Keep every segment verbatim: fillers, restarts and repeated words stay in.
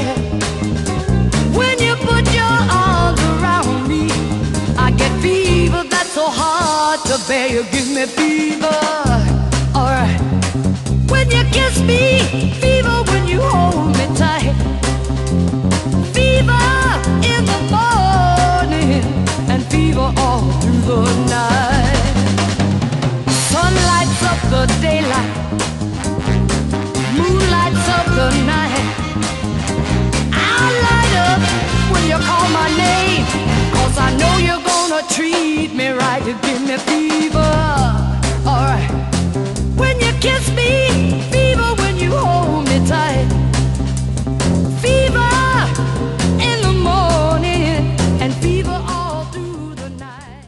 When you put your arms around me, I get fever that's so hard to bear. You give me fever, alright. When you kiss me, fever when you hold me tight. Fever in the morning and fever all through the night. Sun lights up the daylight, moon lights up the night. I light up when you call my name, 'cause I know you're gonna treat me right. You give me fever, alright. When you kiss me, fever when you hold me tight. Fever in the morning and fever all through the night.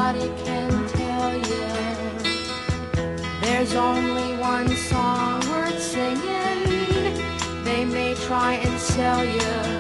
nobody can tell you. There's only one song worth singing. They may try and sell you